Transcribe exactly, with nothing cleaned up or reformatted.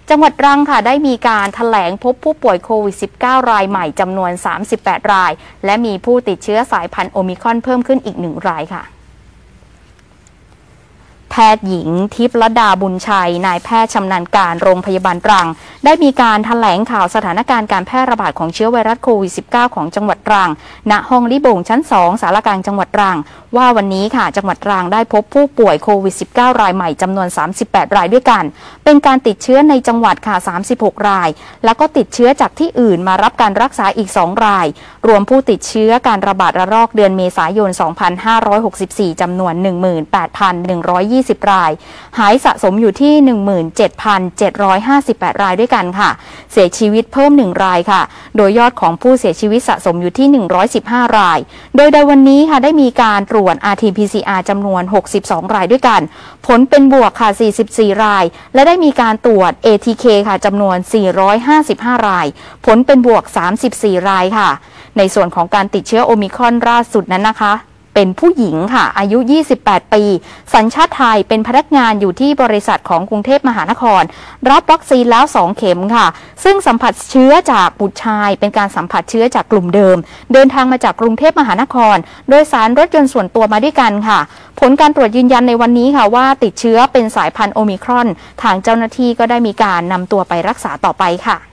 จังหวัดตรังค่ะได้มีการแถลงพบผู้ป่วยโควิด สิบเก้า รายใหม่จำนวนสามสิบแปดรายและมีผู้ติดเชื้อสายพันธุ์โอมิครอนเพิ่มขึ้นอีกหนึ่งรายค่ะแพทย์หญิงทิพย์ลดาบุญชัยนายแพทย์ชำนาญการโรงพยาบาลตรังได้มีการแถลงข่าวสถานการณ์การแพร่ระบาดของเชื้อไวรัสโควิด สิบเก้า ของจังหวัดตรังณห้องลิโบงชั้นสองศาลากลางจังหวัดตรังว่าวันนี้ค่ะจังหวัดตรังได้พบผู้ป่วยโควิด สิบเก้า รายใหม่จำนวนสามสิบแปดรายด้วยกันเป็นการติดเชื้อในจังหวัดค่ะสามสิบหกรายแล้วก็ติดเชื้อจากที่อื่นมารับการรักษาอีกสองรายรวมผู้ติดเชื้อการระบาดระลอกเดือนเมษายนสองพันห้าร้อยหกสิบสี่จำนวน หนึ่งหมื่นแปดพันหนึ่งร้อยยี่สิบ รายหายสะสมอยู่ที่ หนึ่งหมื่นเจ็ดพันเจ็ดร้อยห้าสิบแปด รายด้วยกันค่ะเสียชีวิตเพิ่มหนึ่งรายค่ะโดยยอดของผู้เสียชีวิตสะสมอยู่ที่หนึ่งร้อยสิบห้ารายโดยในวันนี้ค่ะได้มีการตรวจ อาร์ ที พี ซี อาร์ จำนวนหกสิบสองรายด้วยกันผลเป็นบวกค่ะสี่สิบสี่รายและได้มีการตรวจ เอ ที เค ค่ะจำนวนสี่ร้อยห้าสิบห้ารายผลเป็นบวกสามสิบสี่รายค่ะในส่วนของการติดเชื้อโอมิครอนล่าสุดนั้นนะคะเป็นผู้หญิงค่ะอายุยี่สิบแปดปีสัญชาติไทยเป็นพนักงานอยู่ที่บริษัทของกรุงเทพมหานครรับวัคซีนแล้วสองเข็มค่ะซึ่งสัมผัสเชื้อจากบุตรชายเป็นการสัมผัสเชื้อจากกลุ่มเดิมเดินทางมาจากกรุงเทพมหานครโดยสารรถยนต์ส่วนตัวมาด้วยกันค่ะผลการตรวจยืนยันในวันนี้ค่ะว่าติดเชื้อเป็นสายพันธุ์โอมิครอนทางเจ้าหน้าที่ก็ได้มีการนำตัวไปรักษาต่อไปค่ะ